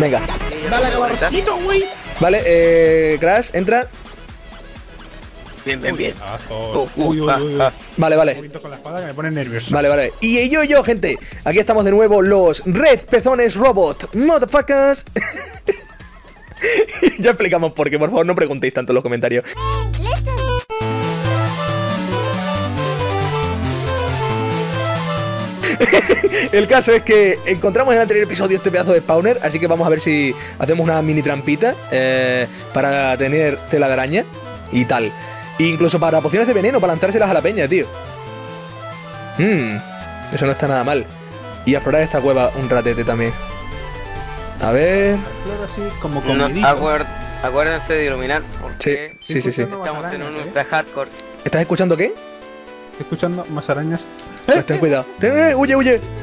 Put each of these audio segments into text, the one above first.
Venga. Dale calorcito, güey. Vale, Crash, entra. Bien, bien, bien. Uy, uy, uy. Vale, Un vale. poquito con la espada que me pone nervioso. Vale, vale. Y yo, gente. Aquí estamos de nuevo, los Red Pezones Robot. Motherfuckers. Ya explicamos por qué, por favor, no preguntéis tanto en los comentarios. El caso es que encontramos en el anterior episodio este pedazo de spawner, así que vamos a ver si hacemos una mini trampita para tener tela de araña y tal. E incluso para pociones de veneno, para lanzárselas a la peña, tío. Eso no está nada mal. Y a explorar esta cueva un ratete también. A ver... Claro, así como No, comidito. acuérdense de iluminar. Porque Sí, sí. estamos en un ultra hardcore. ¿Estás escuchando qué? Estoy escuchando más arañas. Pues ten cuidado. Huye.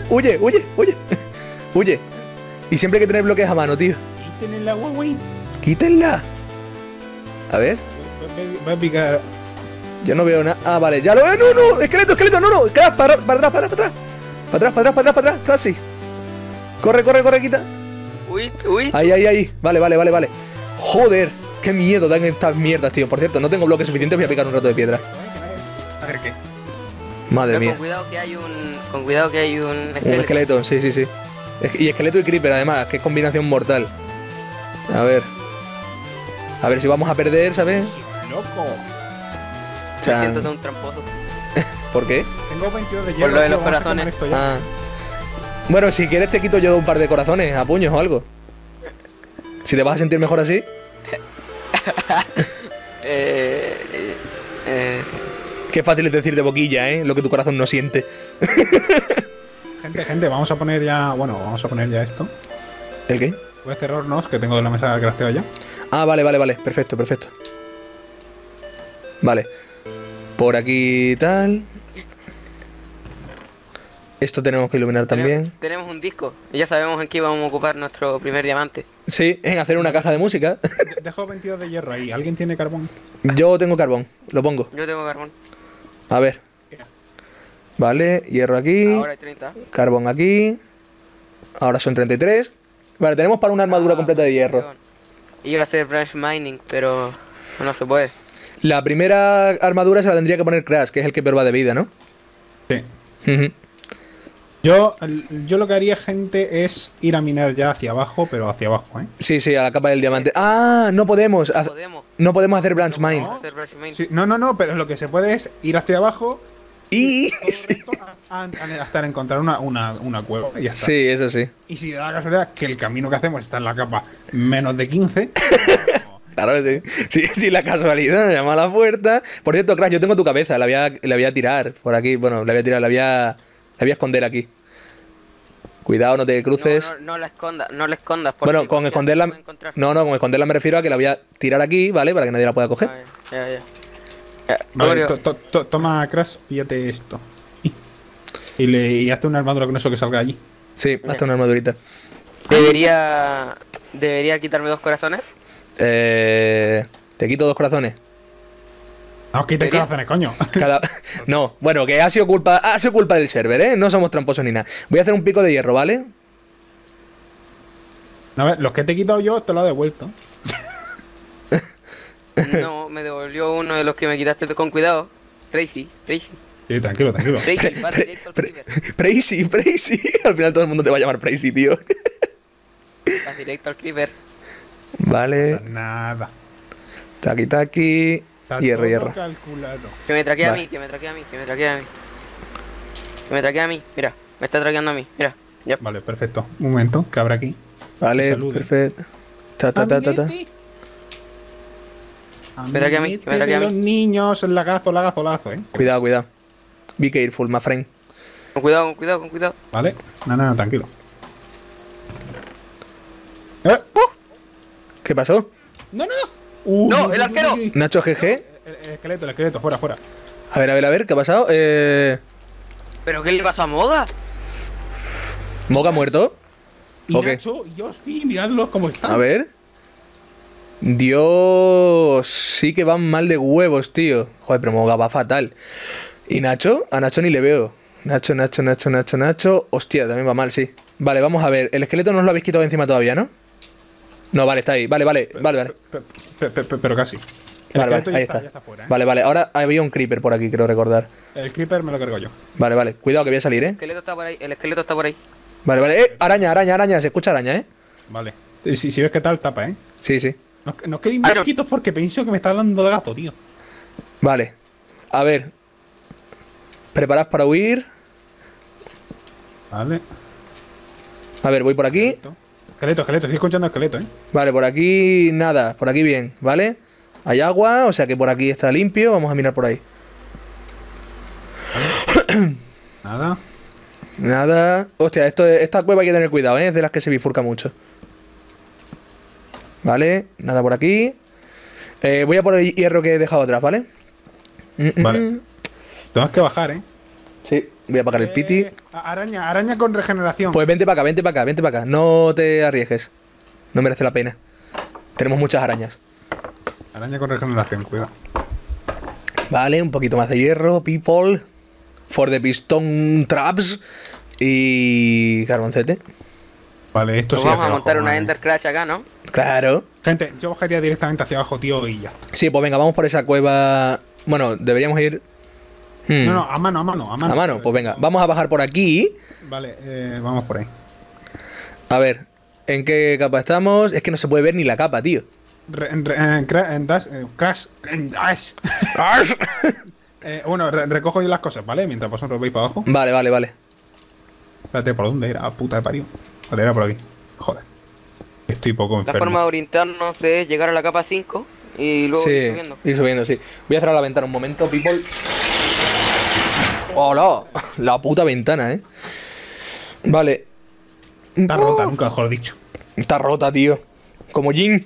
Huye. Y siempre hay que tener bloques a mano, tío. Quiten el agua, güey. Quítenla. A ver. Va a picar. Yo no veo nada. Ah, vale. Ya lo veo. No. Esqueleto. No. Crash, para atrás. Para atrás. Crash. Corre, quita. Uy. Ahí. Vale. Joder. Qué miedo dan estas mierdas, tío. Por cierto, no tengo bloques suficientes. Voy a picar un rato de piedra. A ver qué. Madre Pero mía. con cuidado que hay un Un esqueleto, sí. Y esqueleto y creeper, además, que es combinación mortal. A ver si vamos a perder, ¿sabes? Loco. Siéntate un tramposo. ¿Por qué? Tengo 22 de Por hierro. lo de tío, los vamos a comer corazones. esto ya. Ah. Bueno, si quieres te quito yo un par de corazones a puños o algo. Si te vas a sentir mejor así. Qué fácil es decir de boquilla, ¿eh? Lo que tu corazón no siente. Gente, vamos a poner ya. Bueno, vamos a poner ya esto. ¿El qué? Voy a hacer hornos que tengo de la mesa crafteado ya. Ah, vale. Perfecto. Vale. Por aquí tal. Esto tenemos que iluminar también. Tenemos un disco. Y ya sabemos en qué vamos a ocupar nuestro primer diamante. Sí, en hacer una caja de música. Dejo 22 de hierro ahí. ¿Alguien tiene carbón? Yo tengo carbón, lo pongo. Yo tengo carbón. A ver. Vale, hierro aquí. Ahora hay 30. Carbón aquí. Ahora son 33. Vale, tenemos para una armadura completa de hierro. Iba a hacer branch mining, pero no se puede. La primera armadura se la tendría que poner Crash, que es el que peor va de vida, ¿no? Sí. Ujú. Yo lo que haría, gente, es ir a minar ya hacia abajo, pero hacia abajo, ¿eh? Sí, a la capa del diamante. ¡Ah! No podemos. No podemos hacer branch mine. Hacer branch mining. Sí, no, pero lo que se puede es ir hacia abajo Y... todo esto hasta encontrar una cueva y ya está. Sí, eso sí. Y si da la casualidad que el camino que hacemos está en la capa menos de 15, Claro que sí. Sí, la casualidad me llama a la puerta. Por cierto, Crash, yo tengo tu cabeza. La voy a tirar por aquí. Bueno, la voy a esconder aquí. Cuidado, no te cruces. No la escondas, Bueno, con esconderla... No. No, con esconderla me refiero a que la voy a tirar aquí, ¿vale? Para que nadie la pueda coger. Ya. vale, Gregorio, toma, Crash, píllate esto. Y hazte una armadura con eso que salga allí. Sí, hasta una armadurita. debería quitarme 2 corazones. Te quito 2 corazones. No, quiten ¿Sería? corazones, coño. No, bueno, que ha sido culpa del server, ¿eh? No somos tramposos ni nada. Voy a hacer un pico de hierro, ¿vale? A ver, los que te he quitado yo te lo he devuelto. No, me devolvió uno de los que me quitaste con cuidado. Crazy. Sí, tranquilo. Crazy, va directo al creeper. Pricey. Al final todo el mundo te va a llamar Pricey, tío. Va directo al creeper. Vale. Nada. Taki. Está Hierro. todo calculado. Que me traquea a Vale. mí. Mira, me está traqueando a mí. Mira. Ya. Vale, perfecto. Un momento, que habrá aquí. Vale, Salude. perfecto. Ta. Amiguete Me traquea a mí, de los niños, lagazo, Cuidado. Be careful, my friend. Con cuidado. Vale, no, tranquilo. ¿Qué pasó? No. No, el arquero. Nacho GG. El esqueleto, fuera. A ver, ¿qué ha pasado? ¿Pero qué le pasó a Moga? ¿Moga muerto? Y Ok. Nacho y Ospi, miradlos cómo están. A ver. Dios, sí que van mal de huevos, tío. Joder, pero Moga va fatal. ¿Y Nacho? A Nacho ni le veo. Nacho. Hostia, también va mal, sí. Vale, vamos a ver. El esqueleto no os lo habéis quitado encima todavía, ¿no? No, vale, está ahí. Vale, vale, vale, vale. Pero casi. El Vale, esqueleto vale, ahí ya está. está fuera, ¿eh? Vale, vale. Ahora había un creeper por aquí, creo recordar. El creeper me lo cargo yo. Vale, vale. Cuidado que voy a salir, El ¿eh? esqueleto está por ahí, el esqueleto está por ahí. Vale, vale. Araña, araña, araña. Se escucha araña, ¿eh? Vale. Si ves qué tal, tapa, ¿eh? Sí, sí. No os quedéis muy chiquitos porque pienso que me está dando el gazo, tío. Vale. A ver. Preparad para huir. Vale. A ver, voy por aquí. Esqueleto, estoy escuchando esqueleto, ¿eh? Vale, por aquí nada. Por aquí bien, ¿vale? Hay agua, o sea que por aquí está limpio. Vamos a mirar por ahí. Nada. Nada. Hostia, esta cueva hay que tener cuidado, ¿eh? Es de las que se bifurca mucho. Vale, nada por aquí. Voy a por el hierro que he dejado atrás, ¿vale? Vale. Tenemos que bajar, ¿eh? Sí, voy a apagar el piti. Araña con regeneración. Pues vente para acá, vente para acá, vente para acá. No te arriesgues. No merece la pena. Tenemos muchas arañas. Araña con regeneración, cuidado. Vale, un poquito más de hierro, people. For the piston traps. Y carboncete. Vale, esto Nos sí vamos hacia a montar abajo, una ¿eh? Ender Crash acá, ¿no? Claro. Gente, yo bajaría directamente hacia abajo, tío, y ya está. Sí, pues venga, vamos por esa cueva. Bueno, deberíamos ir. No, a mano. A mano, pues venga, vamos a bajar por aquí. Vale, vamos por ahí. A ver, ¿en qué capa estamos? Es que no se puede ver ni la capa, tío. Crash. Bueno, recojo yo las cosas, ¿vale? Mientras vosotros veis para abajo. Vale, vale, vale. Espérate, ¿por dónde era? Puta de parió. Vale, era por aquí. Joder. Estoy poco La enfermo. forma de orientarnos es llegar a la capa 5 y luego ir Sí, subiendo. ir subiendo, sí. Voy a cerrar la ventana un momento, people. ¡Hola! La puta ventana, ¿eh? Vale. Está rota, nunca mejor dicho. Está rota, tío. Como Jin.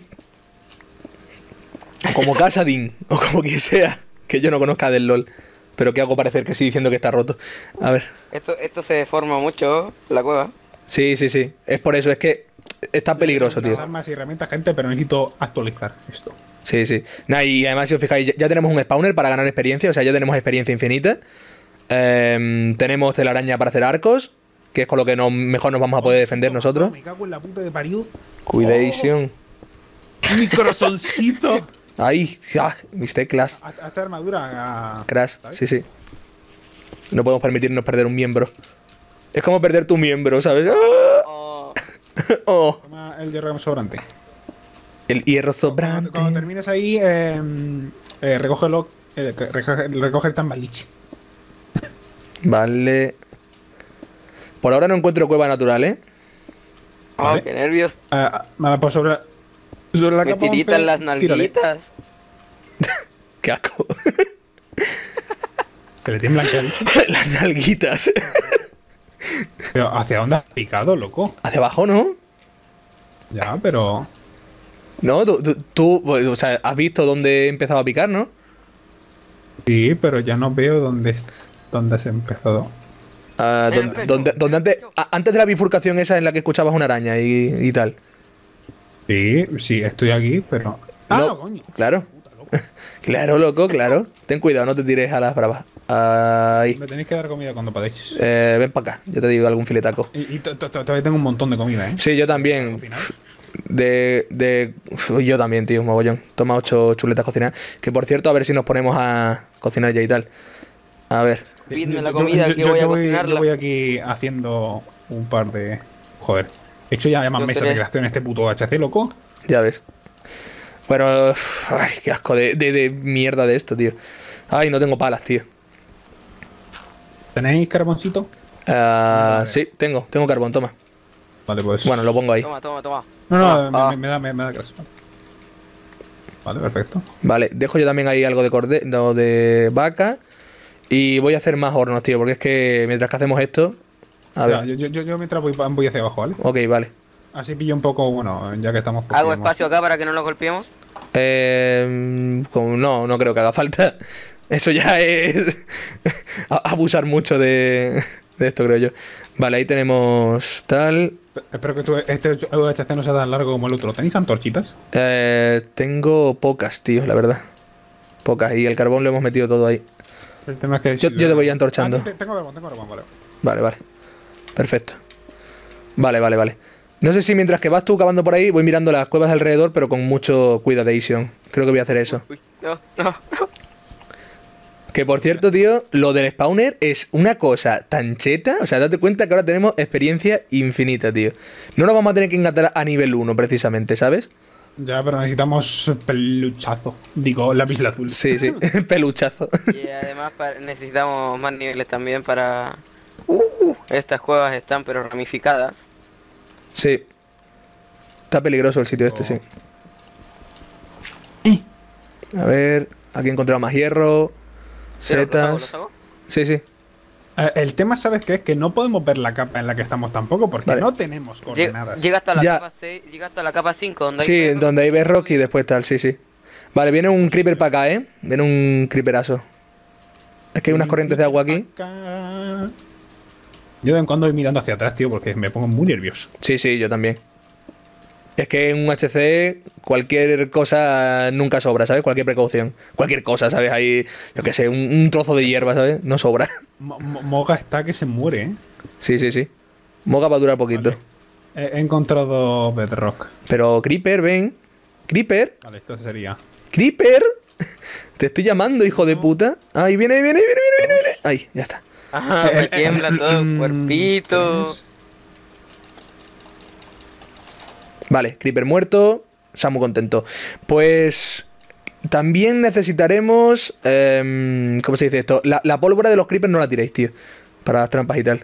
O como Casadin. O como quien sea. Que yo no conozca del LOL. Pero que hago parecer que sí diciendo que está roto. A ver. Esto se deforma mucho, la cueva. Sí, sí, sí. Es por eso, es que está peligroso, tío. Armas y herramientas, gente, pero necesito actualizar esto. Sí, sí. Nah, y además, si os fijáis, ya tenemos un spawner para ganar experiencia. O sea, ya tenemos experiencia infinita. Tenemos telaraña para hacer arcos. Que es con lo que mejor nos vamos a poder defender nosotros. Me cago en la puta de parió. Cuidation. Mi corazoncito. Ahí, mis teclas. Hasta armadura. Crash, sí, sí. No podemos permitirnos perder un miembro. Es como perder tu miembro, ¿sabes? Oh, Oh, Toma el hierro sobrante. el hierro sobrante. Cuando termines ahí, recógelo. Recoge el tambaliche. Vale. Por ahora no encuentro cueva natural, ¿eh? Vale. qué nervios. Pues sobre la Me capa 11, tiritan las tírale. nalguitas. Qué asco. Que le tiemblan que Las nalguitas. Pero ¿hacia dónde has picado, loco? Hacia abajo, ¿no? Ya, pero. No, tú, pues, o sea, has visto dónde he empezado a picar, ¿no? Sí, pero ya no veo dónde has empezado. Donde antes de la bifurcación esa en la que escuchabas una araña y tal. Sí, estoy aquí, pero. ¡Ah, No, coño! claro. Puta, loco. Claro, loco, claro. Ten cuidado, no te tires a las bravas. Ahí. Me tenéis que dar comida cuando podáis. Ven para acá, yo te digo algún filetaco. Y todavía tengo un montón de comida, ¿eh? Sí, yo también. Al final. Yo también, tío, mogollón. Toma 8 chuletas cocinadas. Que por cierto, a ver si nos ponemos a cocinar ya y tal. A ver. Pídeme la comida que voy a cocinarla. Yo voy aquí haciendo un par de. Joder. He hecho ya más Yo mesas seré. de creación en este puto HC, loco. Ya ves. Bueno, ay, qué asco de mierda de esto, tío. Ay, no tengo palas, tío. ¿Tenéis carboncito? Sí, tengo carbón, toma. Vale, pues. Bueno, lo pongo ahí. Toma. No, me da clase. Vale, perfecto. Vale, dejo yo también ahí algo de vaca. Y voy a hacer más hornos, tío, porque es que mientras que hacemos esto. A ver. Yo mientras voy hacia abajo, ¿vale? Ok, vale. Así pillo un poco, bueno, ya que estamos. Hago espacio acá para que no lo golpeemos. No creo que haga falta. Eso ya es abusar mucho de esto, creo yo. Vale, ahí tenemos tal. Espero que este HC no sea tan largo como el otro. ¿Tenéis antorchitas? Tengo pocas, tío, la verdad. Pocas. Y el carbón lo hemos metido todo ahí. El tema es que Yo te voy antorchando. Tengo carbón, vale. Vale. Perfecto. Vale. No sé si mientras que vas tú cavando por ahí, voy mirando las cuevas de alrededor, pero con mucho cuidadation. Creo que voy a hacer eso. Uy, no, no. Que por cierto, tío, lo del spawner es una cosa tan cheta. O sea, date cuenta que ahora tenemos experiencia infinita, tío. No nos vamos a tener que engatar a nivel 1, precisamente, ¿sabes? Ya, pero necesitamos peluchazo. Digo, lápiz azul. Sí, sí, peluchazo. Y además necesitamos más niveles también para... estas cuevas están pero ramificadas. Sí. Está peligroso el sitio este, sí. A ver, aquí he encontrado más hierro. Pero, ¿lo Setas. hago? Sí, sí. El tema, ¿sabes qué? Es que no podemos ver la capa en la que estamos tampoco porque Vale. no tenemos coordenadas. Llega hasta la Ya. capa 6, llega hasta la capa 5 donde hay Sí, perros. donde hay bedrock y después tal, sí, sí. Vale, viene un creeper para acá, ¿eh? Viene un creeperazo. Es que hay unas corrientes de agua aquí. Yo de vez en cuando voy mirando hacia atrás, tío, porque me pongo muy nervioso. Sí, sí, yo también. Es que en un HC cualquier cosa nunca sobra, ¿sabes? Cualquier precaución. Cualquier cosa, ¿sabes? Ahí, yo qué sé, un trozo de hierba, ¿sabes? No sobra. Moga está que se muere, ¿eh? Sí, sí, sí. Moga va a durar poquito. Vale. He encontrado bedrock. Pero Creeper, ven. Creeper. Vale, esto sería... Creeper. Te estoy llamando, hijo de puta. Ahí viene, viene, viene, viene, viene. Ahí, ya está. Ajá, me tiembla todo el cuerpito. ¿tienes? Vale, Creeper muerto. Samu contento. Pues también necesitaremos... ¿cómo se dice esto? La pólvora de los Creepers no la tiréis, tío. Para las trampas y tal.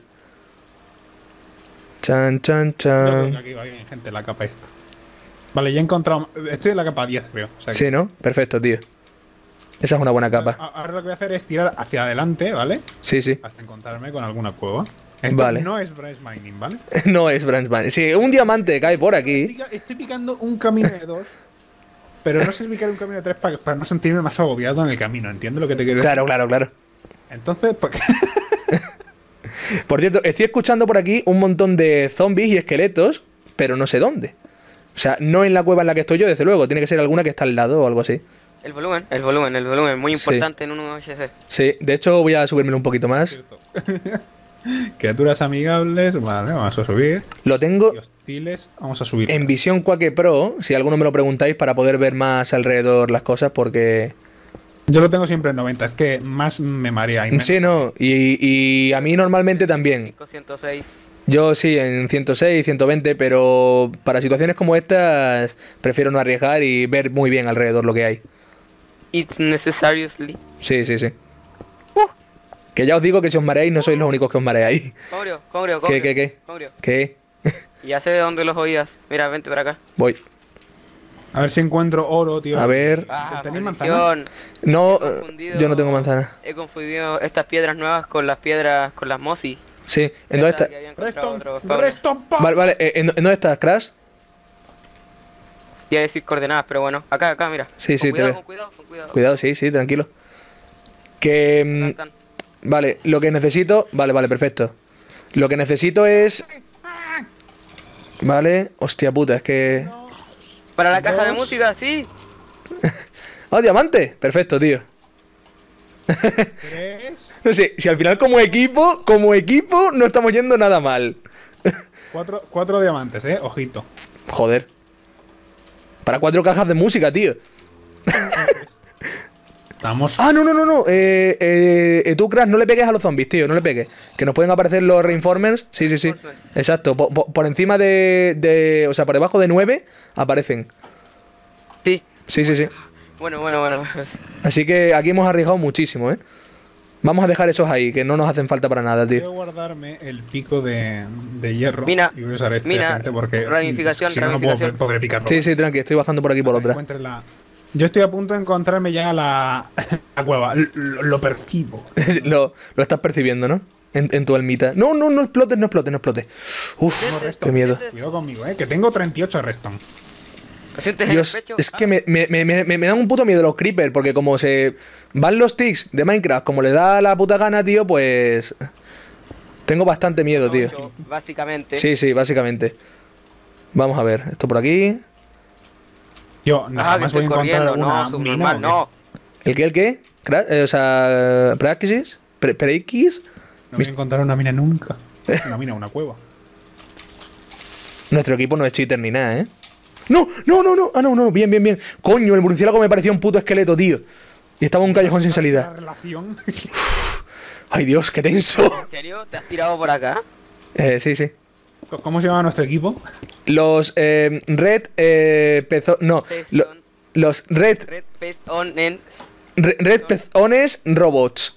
Chan, chan, Yo creo que chan. aquí va bien, gente, la capa esta. Vale, ya he encontrado... Estoy en la capa 10, creo. O sea que- Sí, ¿no? Perfecto, tío. Esa es una buena capa. Ahora lo que voy a hacer es tirar hacia adelante, ¿vale? Sí, sí. Hasta encontrarme con alguna cueva. Esto Vale. no es Bryce Mining, ¿vale? No es Branchman. Sí, un diamante cae por aquí. Estoy picando un camino de 2, pero no sé picar un camino de 3 para no sentirme más agobiado en el camino. ¿Entiendes lo que te quiero decir? Claro, claro, claro. Entonces, pues... Por cierto, estoy escuchando por aquí un montón de zombies y esqueletos, pero no sé dónde. O sea, no en la cueva en la que estoy yo, desde luego. Tiene que ser alguna que está al lado o algo así. El volumen, muy Sí. importante en un HC. Sí, de hecho voy a subírmelo un poquito más. Criaturas amigables, vale, vamos a subir. Lo tengo Y hostiles, vamos a subir. en visión Quake Pro, si alguno me lo preguntáis, para poder ver más alrededor las cosas, porque... Yo lo tengo siempre en 90, es que más me marea. Y menos. Sí, no, y a mí normalmente también. 506. Yo sí, en 106, 120, pero para situaciones como estas prefiero no arriesgar y ver muy bien alrededor lo que hay. It's necessarily. Sí, sí, sí. Que ya os digo que si os mareáis no sois los únicos que os mareáis. Congrio. ¿Qué? Congrio. ¿Qué? Ya sé de dónde los oías. Mira, vente para acá. Voy. A ver si encuentro oro, tío. A ver... ¿Tenéis maldición. No, He confundido- yo no tengo manzana. He confundido estas piedras nuevas con las piedras, con las mosi. Sí, ¿en dónde está? Que había encontrado Reston, otro spawner. Reston, pa. Vale, vale, ¿en dónde estás, Crash? Iba a decir coordenadas, pero bueno. Acá, mira. Sí, Con sí, te cuidado, veo. con cuidado, con cuidado. Cuidado, sí, sí, tranquilo. Que... Están. vale, lo que necesito... Vale, vale, perfecto. Lo que necesito es... Vale, hostia puta, es que... Para la caja de Dos. música, sí. ¡Oh, diamante! Perfecto, tío. 3, No sé, si al final como equipo no estamos yendo nada mal. 4 diamantes, ojito. Joder. Para 4 cajas de música, tío. Estamos. Ah, no. Tú, Crash, no le pegues a los zombies, tío, no le pegues. Que nos pueden aparecer los reinformers. Sí. Exacto. Por encima o sea, por debajo de 9 aparecen. Sí. Sí. Bueno. Así que aquí hemos arriesgado muchísimo, ¿eh? Vamos a dejar esos ahí, que no nos hacen falta para nada, Voy a tío. guardarme el pico de hierro. Mina, y voy a usar este, mina, gente, porque. ramificación, si no, no ramificación. podré picarlo. Sí, tranqui, estoy bajando por aquí por otra. Encuentre Yo estoy a punto de encontrarme ya la cueva. Lo percibo. Lo estás percibiendo, ¿no? En tu almita. No explotes. Uf, Reston. qué miedo. Cuidado conmigo, que tengo 38 Reston. ¿Lo sientes Dios, en el pecho? es que me dan un puto miedo los creepers, porque como se van los ticks de Minecraft, como le da la puta gana, tío, pues... Tengo bastante miedo, tío. Básicamente. Sí, básicamente. Vamos a ver, esto por aquí. Yo Que jamás voy a estoy encontrar corriendo, una no, mina. subnormal, no. ¿El qué? O sea, ¿Praxis? ¿Prex? No voy a encontrar una mina nunca. Una mina, una cueva. Nuestro equipo no es cheater ni nada, ¿eh? ¡No! ¡No, no, no! Ah, no, no, bien, bien, bien. Coño, el murciélago me parecía un puto esqueleto, tío. Y estaba en un callejón sin La salida. relación. ¡Ay, Dios, qué tenso! ¿En serio? ¿Te has tirado por acá? Sí, sí. ¿Cómo se llama nuestro equipo? Los Red No, los Red Red Pez on en... Red Pezones Robots.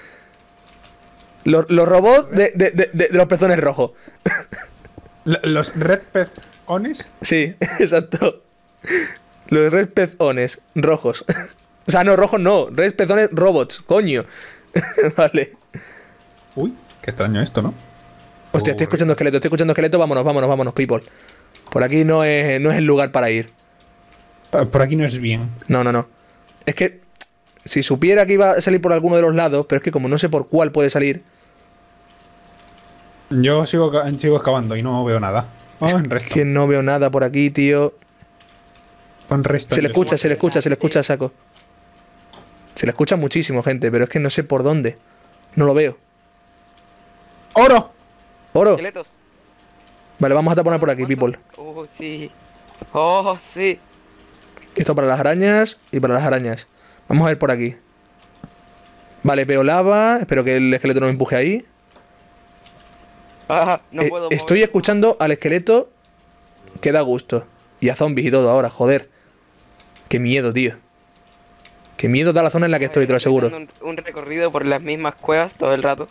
Los robots de los pezones rojos. Los Red Pezones. Sí, exacto. Los Red Pezones rojos. O sea, no, rojos no. Red Pezones Robots, coño. Vale. Uy, qué extraño esto, ¿no? Hostia, estoy escuchando esqueleto. Vámonos, vámonos, vámonos, people. Por aquí no es el lugar para ir. Por aquí no es bien. No, no, no. Es que si supiera que iba a salir por alguno de los lados, pero es que como no sé por cuál puede salir. Yo sigo excavando y no veo nada. Oh, en Es resto. que no veo nada por aquí, tío. Con resto. Se le escucha a saco. Se le escucha muchísimo, gente, pero es que no sé por dónde. No lo veo. ¡Oro! ¡Oro! Esqueletos. Vale, vamos a taponar por aquí, ¿Cuánto? people. Oh, sí. Oh, sí. Esto para las arañas y para las arañas. Vamos a ver por aquí. Vale, veo lava. Espero que el esqueleto no me empuje ahí. Ah, no puedo Estoy mover. escuchando al esqueleto que da gusto. Y a zombies y todo ahora, joder. Qué miedo, tío. Qué miedo da la zona en la que estoy, te lo aseguro. Dando un recorrido por las mismas cuevas todo el rato.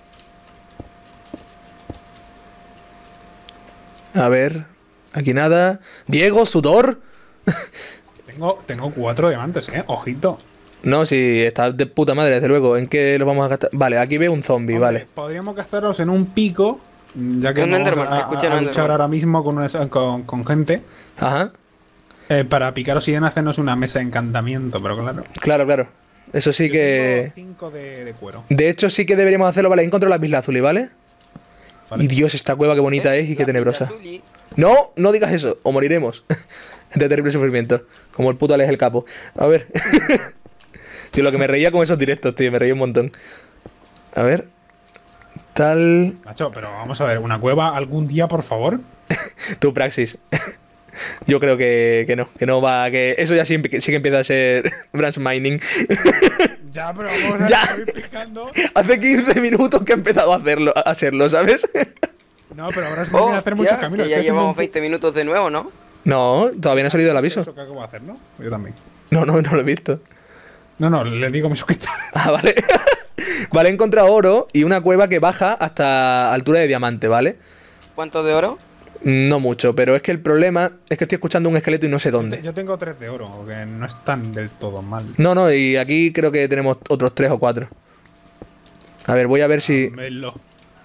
A ver. Aquí nada. Diego, sudor. Tengo 4 diamantes, ojito. No, sí, está de puta madre, desde luego. ¿En qué lo vamos a gastar? Vale, aquí veo un zombie, Hombre, vale. Podríamos gastarlos en un pico. Ya que Un no vamos Enderman, escucha un a luchar Enderman. ahora mismo con gente. Ajá. Para picar obsidiana hacernos una mesa de encantamiento, pero claro. Claro, claro. Eso sí que... 5 de cuero. De hecho, sí que deberíamos hacerlo. Vale, encontré la Azuli, ¿vale? Vale. Y Dios, esta cueva qué bonita es y qué La tenebrosa. Azuli. No, no digas eso, o moriremos. De terrible sufrimiento. Como el puto Alex el Capo. A ver. Tío, lo que me reía con esos directos, tío, me reía un montón. A ver. Tal. Macho, pero vamos a ver, una cueva algún día, por favor. Tu praxis. Yo creo que no va, que eso ya sí que empieza a ser branch mining. Ya, pero vamos a Ya. ir explicando. Hace 15 minutos que he empezado a hacerlo, ¿sabes? No, pero ahora es muy bien hacer mucho camino. que ya Estoy haciendo llevamos un 20 minutos de nuevo, ¿no? No, todavía no ha salido el aviso. Eso que acabo de hacer, ¿no? Yo también. No, no lo he visto. No, le digo a mis suscriptores. Ah, vale. Vale, he encontrado oro y una cueva que baja hasta altura de diamante, ¿vale? ¿Cuánto de oro? No mucho, pero es que el problema es que estoy escuchando un esqueleto y no sé dónde. Yo tengo 3 de oro, que no están del todo mal. No, no, y aquí creo que tenemos otros 3 o 4. A ver, voy a ver si... Dámelo.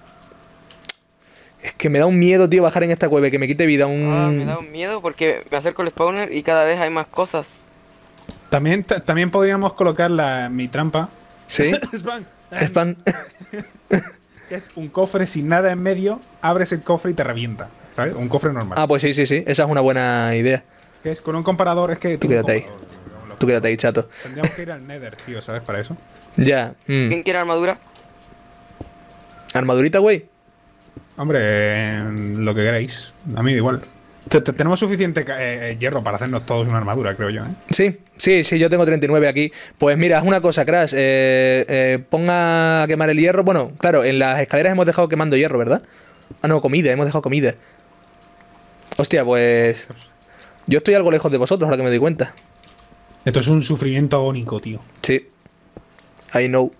Es que me da un miedo, tío, bajar en esta cueva y que me quite vida Me da un miedo porque me acerco al spawner y cada vez hay más cosas. También podríamos colocar mi trampa. ¿Sí? Spam. Spam. Que es un cofre sin nada en medio, abres el cofre y te revienta. ¿Sabes? Un cofre normal. Ah, pues sí, esa es una buena idea. Que es con un comparador, es que Tú quédate ahí. Tú quédate ahí, chato. Tendríamos que ir al Nether, tío, ¿sabes? Para eso. Ya. ¿Quién quiere armadura? Armadurita, güey. Hombre, lo que queráis. A mí da igual. Tenemos suficiente hierro para hacernos todos una armadura, creo yo, ¿eh? Sí, yo tengo 39 aquí. Pues mira, haz una cosa, Crash. Ponga a quemar el hierro. Bueno, claro, en las escaleras hemos dejado quemando hierro, ¿verdad? Ah, no, comida, hemos dejado comida. Hostia, pues... Yo estoy algo lejos de vosotros, ahora que me doy cuenta. Esto es un sufrimiento agónico, tío. Sí. I know.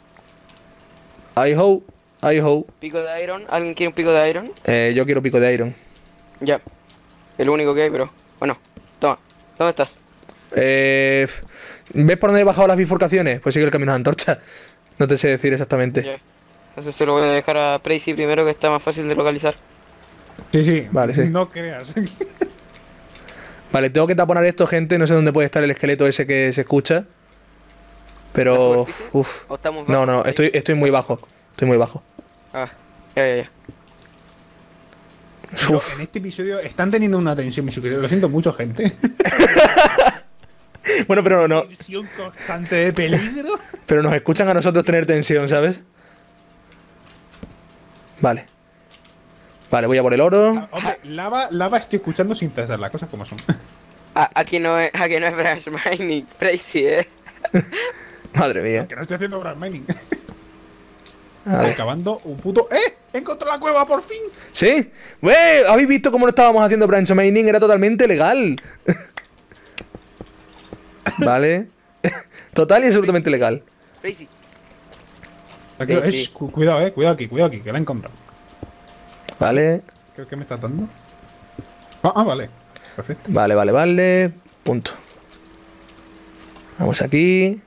I ho. ¿Pico de iron? ¿Alguien quiere un pico de iron? Yo quiero pico de iron. Ya. El único que hay, pero... Bueno, toma. ¿Dónde estás? ¿Ves por dónde he bajado las bifurcaciones? Pues sigue el camino de antorcha. No te sé decir exactamente. Ya. Entonces se lo voy a dejar a Prey primero, que está más fácil de localizar. Sí. Vale, sí. No creas. Vale, tengo que taponar esto, gente. No sé dónde puede estar el esqueleto ese que se escucha. Pero... ¿Estás fuertito? Uf. ¿O estamos No, bajos? estoy muy bajo. Estoy muy bajo. Ah, ya. Pero en este episodio están teniendo una tensión, mis suscriptores. Lo siento mucho, gente. Bueno, pero no. Tensión constante de peligro. Pero nos escuchan a nosotros tener tensión, ¿sabes? Vale. Vale, voy a por el oro. Hombre, lava estoy escuchando sin cesar, las cosas como son. Aquí no es branch mining, crazy, Madre mía. Que no estoy haciendo ground mining. A ver. Acabando un puto. ¡Eh! ¡He encontrado la cueva por fin! ¿Sí? ¿Habéis visto cómo no estábamos haciendo branch mining? Era totalmente legal. Vale. Total y absolutamente legal. Crazy. Cuidado, cuidado aquí, que la he encontrado. Vale. ¿Qué me está dando? Vale. Perfecto. Vale. Punto. Vamos aquí.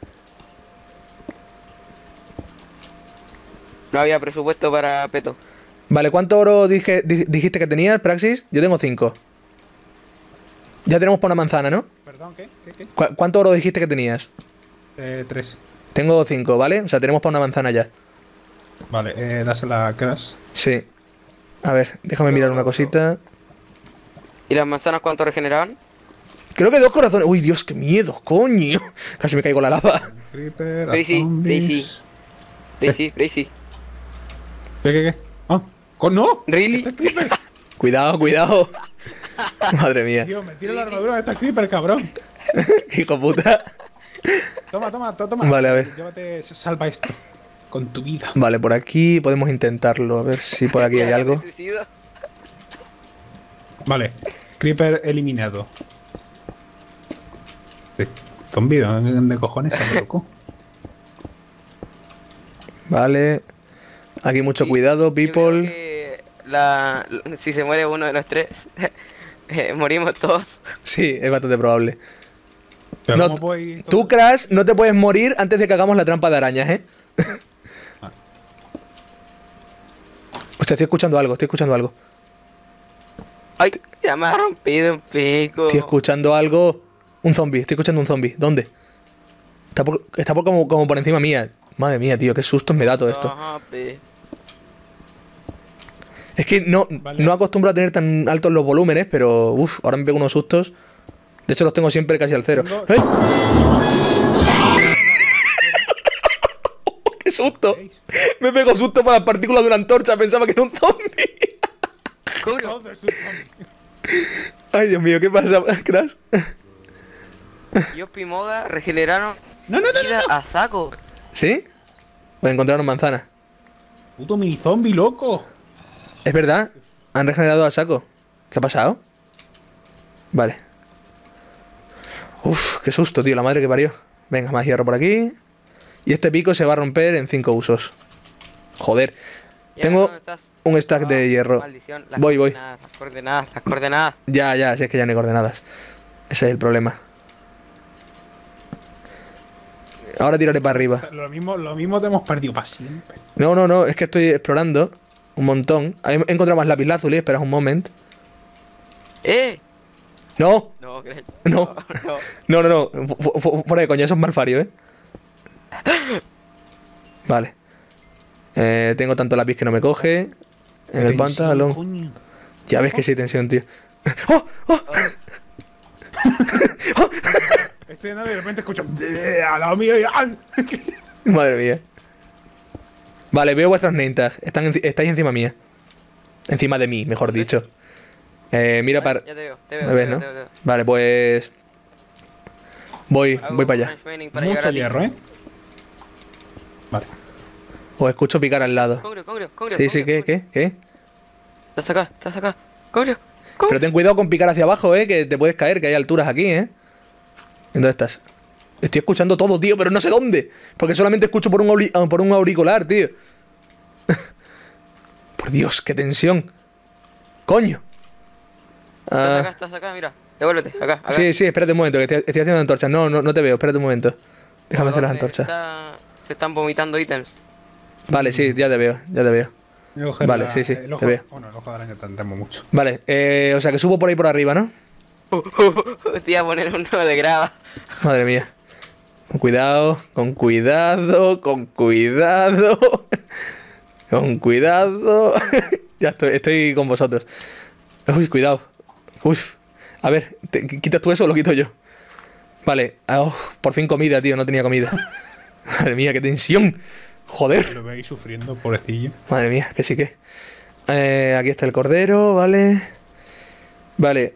No había presupuesto para Peto. Vale, ¿cuánto oro dijiste que tenías, Praxis? Yo tengo 5. Ya tenemos para una manzana, ¿no? Perdón, ¿qué? ¿Cuánto oro dijiste que tenías? 3. Tengo 5, ¿vale? O sea, tenemos para una manzana ya. Vale, dásela a Crash. Sí. A ver, déjame mirar una cosita. ¿Y las manzanas cuánto regeneraban? Creo que 2 corazones. Uy, Dios, qué miedo, coño. Casi me caigo en la lava. Creeper, Crazy, zombies. Crazy. ¿Qué? ¡No! ¿Really? ¡Este Creeper! Cuidado. Madre mía. Tío, me tira la armadura de este Creeper, cabrón. Qué hijo puta. Toma. Vale, a ver. Llévate, salva esto. Con tu vida. Vale, por aquí podemos intentarlo. A ver si por aquí hay algo. Vale. Creeper eliminado. Zombie, ¿dónde cojones se loco? Vale. Aquí mucho cuidado, Yo creo people. que si se muere uno de los tres, morimos todos. Sí, es bastante probable. Pero No, ¿cómo podéis- tú, Crash, no te puedes morir antes de que hagamos la trampa de arañas, ¿eh? Ah. Hostia, estoy escuchando algo. Ay, ya me ha rompido un pico. Estoy escuchando algo. Estoy escuchando un zombie. ¿Dónde? Está como por encima mía. Madre mía, tío, qué sustos me da todo esto. Ajá, pe. Es que no acostumbro a tener tan altos los volúmenes, pero uff, ahora me pego unos sustos. De hecho, los tengo siempre casi al cero. Tengo- ¡Eh! ¡Qué susto! Me pego susto por las partículas de una antorcha. Pensaba que era un zombie. Cubro. Ay, Dios mío, ¿qué pasa, Crash? Yo Pimoga regeneraron No. vida a saco. ¿Sí? Pues encontraron manzana. Puto mini zombie, loco. Es verdad, han regenerado a saco. ¿Qué ha pasado? Vale. Uf, qué susto, tío, la madre que parió. Venga, más hierro por aquí. Y este pico se va a romper en 5 usos. Joder. Ya, Tengo ¿dónde estás? un stack de hierro. Maldición. Voy. Las coordenadas. Ya, si es que ya no hay coordenadas. Ese es el problema. Ahora tiraré para arriba. Lo mismo te hemos perdido para siempre. No, es que estoy explorando un montón. He encontrado más lapislázuli, espera un momento. No, No, Greg. No. no. Fuera de coña, eso es malfario, ¿eh? Vale. Tengo tanto lápiz que no me coge. En el pantalón. Coño. Ya ves que sí, tensión, tío. ¡Oh! Estoy andando y de repente escucho. Al lado mío y. Madre mía. Vale, veo vuestros name tags. Estáis encima mía. Encima de mí, mejor dicho. Mira para. Ya te veo, ¿Me ves, no? Vale, pues. Voy para allá. Mucho hierro, ¿eh? Vale. Os escucho picar al lado. Congrio. Sí, ¿qué? Estás acá. Congrio. Pero ten cuidado con picar hacia abajo, que te puedes caer, que hay alturas aquí, ¿En dónde estás? Estoy escuchando todo, tío, pero no sé dónde. Porque solamente escucho por un auricular, tío. Por Dios, qué tensión. Coño. Estás acá, mira. Devuélvete, acá. Sí, espérate un momento, que estoy haciendo antorchas. No te veo, espérate un momento. Déjame hacer las antorchas. Se están vomitando ítems. Vale, sí, ya te veo. Vale, sí, el ojo, te veo. Bueno, el ojo de araña tendremos mucho. Vale, o sea que subo por ahí por arriba, ¿no? Te iba a poner uno de grava. Madre mía. Con cuidado. Con cuidado. Ya estoy con vosotros. Uy, cuidado. Uf. A ver, ¿quitas tú eso o lo quito yo? Vale. Por fin comida, tío. No tenía comida. Madre mía, qué tensión. Joder. Lo veis sufriendo, pobrecillo. Madre mía, que sí que. Aquí está el cordero, vale. Vale,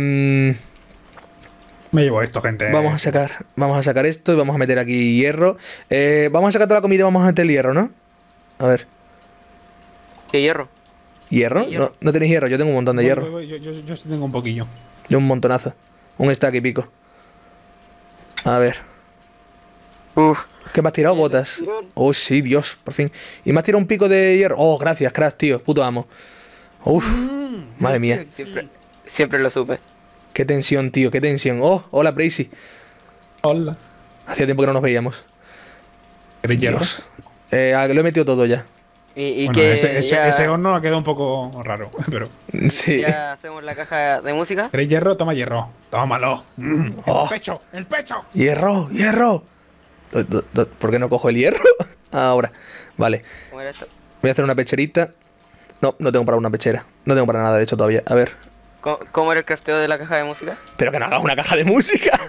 Me llevo esto, gente. vamos a sacar esto y vamos a meter aquí hierro. Vamos a sacar toda la comida y vamos a meter el hierro, ¿no? A ver. ¿Qué hierro? ¿Hierro? ¿Hierro? No, no tenéis hierro, yo tengo un montón de hierro. Yo sí tengo un poquillo. Yo un montonazo. Un stack y pico. A ver. Uf. ¿Qué me has tirado? Botas. Oh, sí, Dios, por fin. Y me has tirado un pico de hierro. Oh, gracias, Crash, tío. Puto amo. Uf, madre mía. Siempre lo supe. Qué tensión, tío, qué tensión. Oh, hola, Bracy. Hola. Hacía tiempo que no nos veíamos. ¿Queréis hierro? Dios. Lo he metido todo ya. Y Bueno, que ese horno ha quedado un poco raro, pero... Sí. ya hacemos la caja de música. ¿Queréis hierro? Toma hierro. Tómalo. Oh. ¡El pecho! ¡El pecho! Hierro, hierro. ¿Por qué no cojo el hierro? Ahora. Vale. ¿Cómo era esto? Voy a hacer una pecherita. No, no tengo para una pechera. No tengo para nada, de hecho, todavía. A ver. ¿Cómo era el crafteo de la caja de música? Pero que no hagas una caja de música.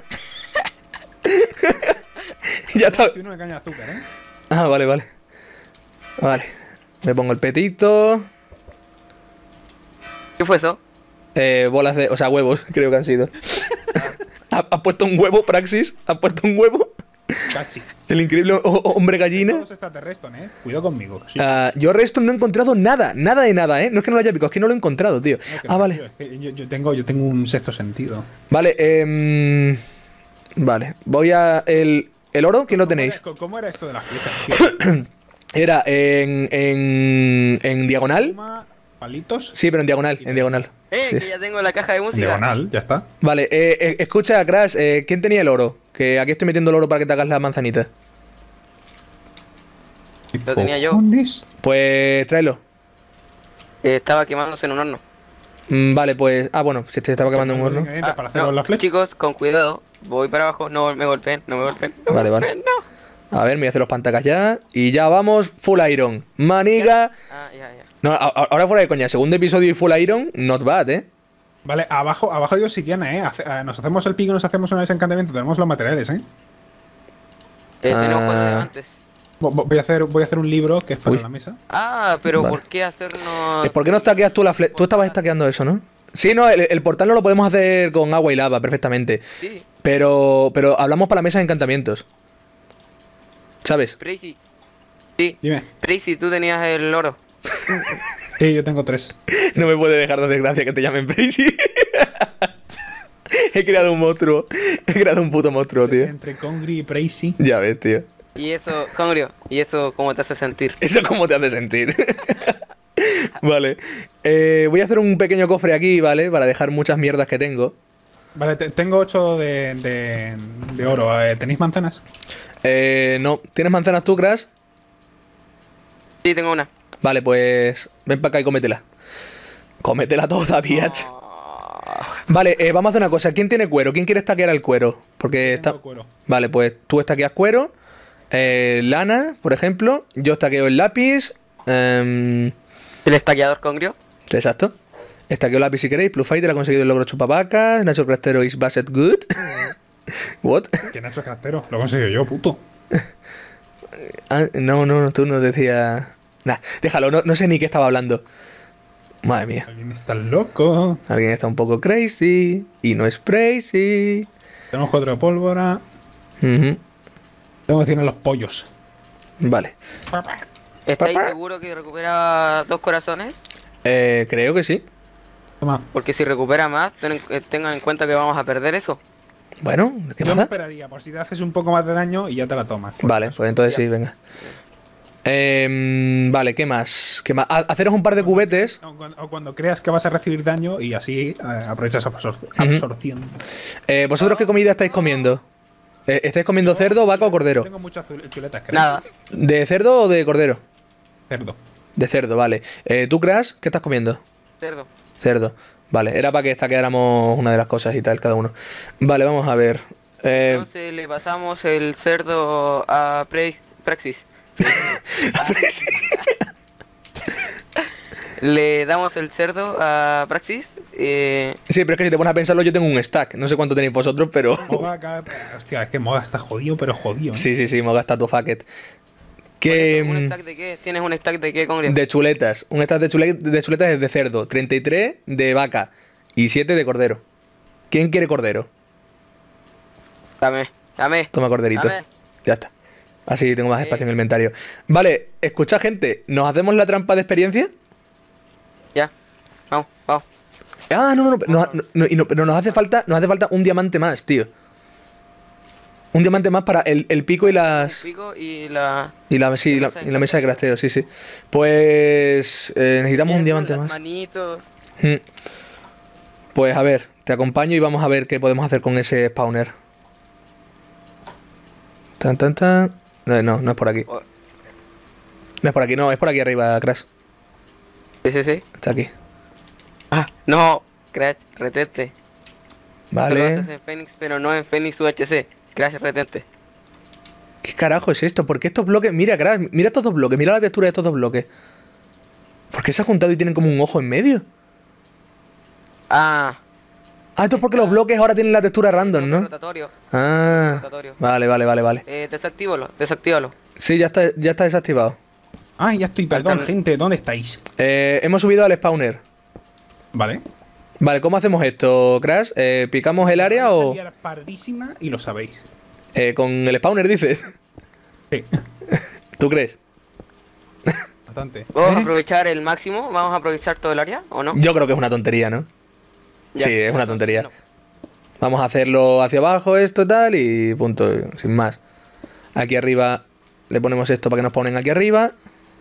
Ya está. Tiene una caña de azúcar, ¿eh? Ah, vale, vale. Vale. Me pongo el petito. ¿Qué fue eso? Bolas de... O sea, huevos, creo que han sido. ¿Has puesto un huevo, Praxis? ¿Has puesto un huevo? Casi. El increíble hombre gallina. Todos extraterrestres, ¿eh? Cuidado conmigo. Sí. Yo resto no he encontrado nada. Nada de nada, ¿eh? No es que no lo haya picado, es que no lo he encontrado, tío. No, es que Ah, no, vale. tío, es que yo tengo un sexto sentido. Vale, vale. Voy a... El oro, ¿quién lo tenéis? ¿Cómo era esto de las flechas, tío? Era en diagonal. Pluma, palitos. Sí, pero en diagonal, en diagonal. Sí. Que ya tengo la caja de música. Diagonal, ya está. Vale, escucha, Crash, ¿quién tenía el oro? Que aquí estoy metiendo el oro para que te hagas la manzanita. Lo tenía yo. Cojones. Pues tráelo. Estaba quemándose en un horno. Vale, pues... Ah, bueno, si te estaba quemando un horno. Para hacer No, las flechas. chicos, con cuidado. Voy para abajo. No me golpeen, no me golpeen. No me Vale, vale. golpeen, no. A ver, me voy a hacer los pantacas ya. Y ya vamos, full iron. Maniga. Ah, ya. No, ahora fuera de coña. Segundo episodio y full iron, not bad, ¿eh? Vale, abajo hay obsidiana, ¿eh? Nos hacemos el pico y nos hacemos un desencantamiento. Tenemos los materiales, ¿eh? Tenemos cuatro diamantes. Voy a hacer un libro que es para Uy. la mesa. Ah, pero Vale. ¿por qué hacernos...? ¿Por qué no stackeas tú la flecha? Tú estabas stackeando eso, ¿no? Sí, no, el portal no lo podemos hacer con agua y lava perfectamente. Sí, Pero hablamos para la mesa de encantamientos. ¿Sabes? Crazy. Sí, Dime. Crazy, tú tenías el oro. Sí, yo tengo 3. No me puede dejar de desgracia que te llamen Bracy. He creado un monstruo. He creado un puto monstruo, tío. Entre Congri y Praisy. Ya ves, tío. Y eso, Congrio, ¿y eso cómo te hace sentir? ¿Eso cómo te hace sentir? Vale. Voy a hacer un pequeño cofre aquí, ¿vale? Para dejar muchas mierdas que tengo. Vale, tengo 8 de oro. ¿Tenéis manzanas? No. ¿Tienes manzanas tú, Crash? Sí, tengo una. Vale, pues ven para acá y cómetela. Cómetela toda, biatch. Vale, vamos a hacer una cosa. ¿Quién tiene cuero? ¿Quién quiere stackear el cuero? Porque está... Tengo cuero. Vale, pues tú stackeas cuero. Lana, por ejemplo. Yo stackeo el lápiz. ¿El estaqueador Congrio? Exacto. Stackeo lápiz si queréis. Plus Fighter ha conseguido el logro chupavacas. Nacho Crastero is Basset good. What? ¿Quién ha hecho cartero? Lo he conseguido yo, puto. Ah, no, tú no decías... Nah, déjalo, no sé ni qué estaba hablando. Madre mía. Alguien está loco. Alguien está un poco crazy. Y no es crazy. Tenemos 4 de pólvora. Ujú. Tengo que decir los pollos. Vale. ¿Estáis Papá. seguros que recupera 2 corazones? Creo que sí. Toma. Porque si recupera más, tengan en cuenta que vamos a perder eso. Bueno, ¿qué Yo me pasa? esperaría, por si te haces un poco más de daño y ya te la tomas. Vale, pues entonces sí, venga. Vale, ¿qué más? ¿Qué más? Haceros un par de cubetes. O cuando creas que vas a recibir daño y así aprovechas absorción. ¿Vosotros qué comida estáis comiendo? ¿Estáis comiendo cerdo, vaca o cordero? Tengo muchas chuletas, creo. Nada. ¿De cerdo o de cordero? Cerdo. De cerdo, vale. ¿Tú, Crash, qué estás comiendo? Cerdo. Cerdo. Vale, era para que stackeáramos una de las cosas y tal, cada uno. Vale, vamos a ver. Entonces le pasamos el cerdo a Praxis. Le damos el cerdo a Praxis. Sí, pero es que si te pones a pensarlo, yo tengo un stack. No sé cuánto tenéis vosotros, pero... Moga acá. Hostia, es que Moga está jodido, pero jodido. ¿eh? Sí, Moga está tu fucket. Que... ¿Un stack de qué? ¿Tienes un stack de qué, Congrio? De chuletas. Un stack de chuletas es de cerdo, 33 de vaca y 7 de cordero. ¿Quién quiere cordero? Dame. Toma corderito. Dame. Ya está. Así tengo más espacio en el inventario. Vale, escucha, gente. ¿Nos hacemos la trampa de experiencia? Ya. Vamos. Ah, pero nos hace falta un diamante más, tío. Un diamante más para el pico y las... El pico y la... Y la mesa de crafteo, sí. Pues necesitamos un diamante las más. manitos. Pues a ver, te acompaño y vamos a ver qué podemos hacer con ese spawner. Tan. No es por aquí. No es por aquí, no, es por aquí arriba, Crash. Sí. Está aquí. Ah, no. Crash, retente. Lo Vale. haces en Phoenix, pero no en Phoenix UHC. Crash, retente. ¿Qué carajo es esto? ¿Por qué estos bloques? Mira, Crash, mira estos dos bloques, mira la textura de estos dos bloques. ¿Por qué se ha juntado y tienen como un ojo en medio? Ah. Esto es porque los bloques ahora tienen la textura random, ¿no? Rotatorio. Ah, Rotatorio. vale. Desactívalo. Sí, ya está desactivado. Ay, ya estoy, perdón, gente, ¿dónde estáis? Hemos subido al spawner. Vale. Vale, ¿cómo hacemos esto, Crash? ¿Picamos el área o...? Sería pardísima y lo sabéis. Con el spawner, dices? Sí, ¿Tú crees? bastante. ¿Vamos a aprovechar el máximo? ¿Vamos a aprovechar todo el área o no? Yo creo que es una tontería, ¿no? Ya. Sí, es una tontería. No. Vamos a hacerlo hacia abajo, esto tal, y punto, sin más. Aquí arriba le ponemos esto para que nos ponen aquí arriba.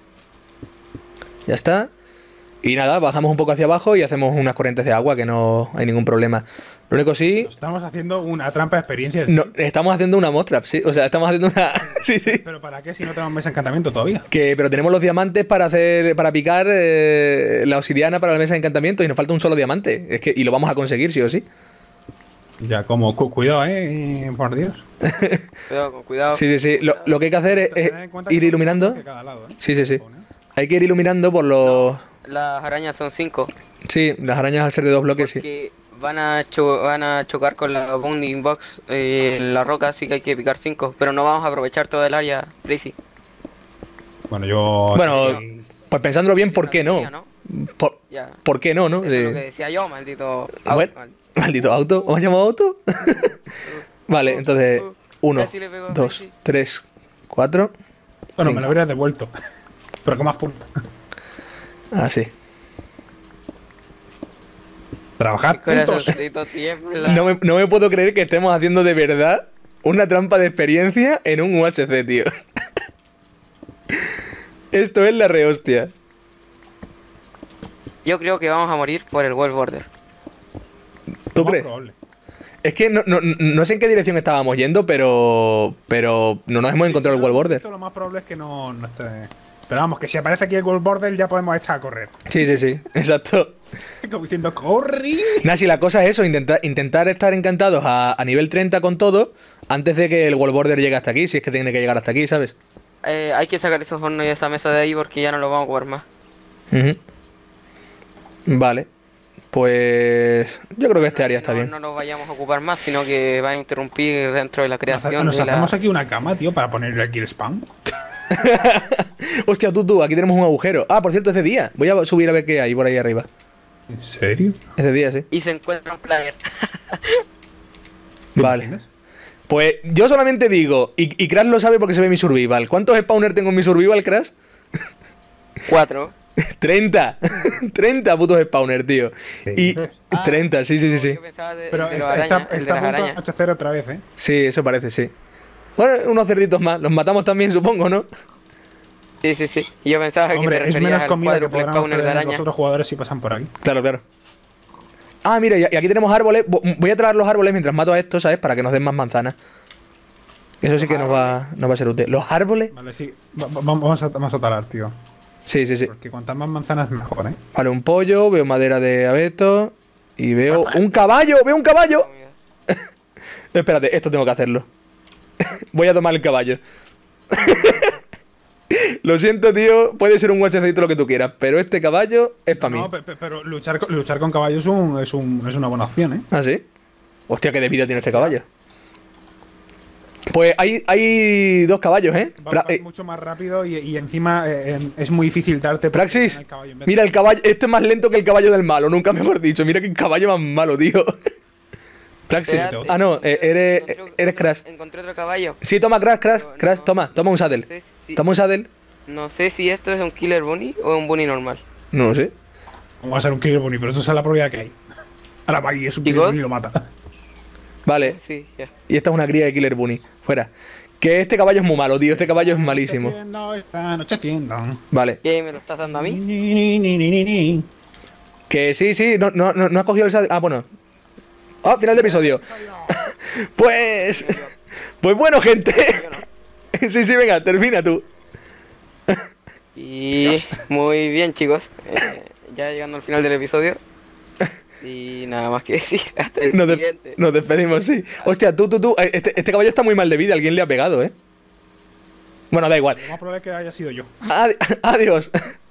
Ya está. Y nada, bajamos un poco hacia abajo y hacemos unas corrientes de agua, que no hay ningún problema. Lo único sí... Estamos haciendo una trampa de experiencias. No, estamos haciendo una mostrap, sí. O sea, estamos haciendo una... sí. ¿Pero para qué si no tenemos mesa de encantamiento todavía? Pero tenemos los diamantes para picar la obsidiana para la mesa de encantamiento y nos falta un solo diamante. Y lo vamos a conseguir, sí o sí. Ya, como... Cuidado, por Dios. Cuidado. Sí. Lo que hay que hacer es Tened en cuenta ir que iluminando. hacia cada lado, ¿eh? Sí. Hay que ir iluminando por los... Las arañas son 5. Sí, las arañas al ser de 2 bloques, sí. Porque van a chocar con la bounding box, la roca, así que hay que picar 5. Pero no vamos a aprovechar todo el área, Tracy. Bueno, yo... Bueno, pues pensándolo bien, ¿por qué no? ¿no? Ya. ¿Por qué no, no? Eso es lo que decía yo, maldito. Bueno, maldito auto. ¿Os llamado auto? Vale, entonces... 1, Casi le pego, 2, sí. 3, 4... Bueno, me 5. lo hubieras devuelto. Pero con más fuerza. Así. Trabajar juntos. Corazoncito tiembla. No me puedo creer que estemos haciendo de verdad una trampa de experiencia en un UHC, tío. Esto es la rehostia. Yo creo que vamos a morir por el World Border. ¿Tú Lo más crees? probable. Es que no sé en qué dirección estábamos yendo, pero no nos hemos encontrado el World Border. Esto lo más probable es que no esté... Pero vamos, que si aparece aquí el World Border ya podemos echar a correr. Sí, exacto. Como diciendo, ¡corre! Nada, si la cosa es eso, intentar estar encantados a nivel 30 con todo antes de que el World Border llegue hasta aquí, si es que tiene que llegar hasta aquí, ¿sabes? Hay que sacar esos hornos y esa mesa de ahí porque ya no lo vamos a jugar más. Ujú. Vale. Pues yo creo que este área está bien. No lo vayamos a ocupar más, sino que va a interrumpir dentro de la creación. Nos de la- hacemos aquí una cama, tío, para ponerle aquí el spam. Hostia, tú, aquí tenemos un agujero. Ah, por cierto, es de día. Voy a subir a ver qué hay por ahí arriba. ¿En serio? Es de día, sí. Y se encuentra un player. ¿Te Vale. imaginas? Pues yo solamente digo, y Crash lo sabe porque se ve mi survival. ¿Cuántos spawners tengo en mi survival, Crash? 4. 30. 30 putos spawners, tío. Y dices? 30, sí. Pero está a punto de anochecer otra vez, ¿eh? Sí, eso parece, sí. Bueno, unos cerditos más. Los matamos también, supongo, ¿no? Sí. Y yo pensaba que te Hombre, es referías menos al comida que cuádruple podrán spawner de tener araña. los otros jugadores si pasan por aquí. Claro. Ah, mira, y aquí tenemos árboles. Voy a traer los árboles mientras mato a estos, ¿sabes? Para que nos den más manzanas. Eso sí que nos va a ser útil. ¿Los árboles? Vale, sí. Vamos a talar, tío. Sí. Porque cuantas más manzanas, mejor, ¿eh? Vale, un pollo, veo madera de abeto. Y veo un caballo, ¡veo un caballo! Espérate, esto tengo que hacerlo. Voy a tomar el caballo. Lo siento, tío. Puede ser un guachecito lo que tú quieras, pero este caballo es para mí. No, pero luchar con caballos es una buena opción, ¿eh? ¿Ah, sí? Hostia, qué de vida tiene este caballo. Pues hay dos caballos, ¿eh? Vas mucho más rápido y encima es muy difícil darte. Praxis, mira el caballo. Este es más lento que el caballo del malo, nunca mejor dicho. Mira qué caballo más malo, tío. Praxis. Espérate. Ah, no, eres Crash. Encontré otro caballo. Sí, toma, Crash, Pero toma un saddle. sé si- Toma un saddle. No sé si esto es un Killer Bunny o un Bunny normal. No lo sé. Vamos a ser un Killer Bunny, pero eso es la probabilidad que hay. Ahora va y es un Killer ¿Chicos? Bunny y lo mata. Vale. Sí, ya. Y esta es una cría de Killer Bunny. Fuera. Que este caballo es muy malo, tío. Este caballo es malísimo. Anocheciendo. Vale. ¿Qué me lo estás dando a mí? Que sí, no has cogido el saddle. Ah, bueno. Ah, final de episodio. Pues. Pues bueno, gente. Sí, venga, termina tú. Y muy bien, chicos. Ya llegando al final del episodio. Y nada más que decir. Hasta el siguiente. Nos despedimos, sí. Hostia, tú. Este caballo está muy mal de vida. Alguien le ha pegado, ¿eh? Bueno, da igual. Lo más probable es que haya sido yo. Adiós.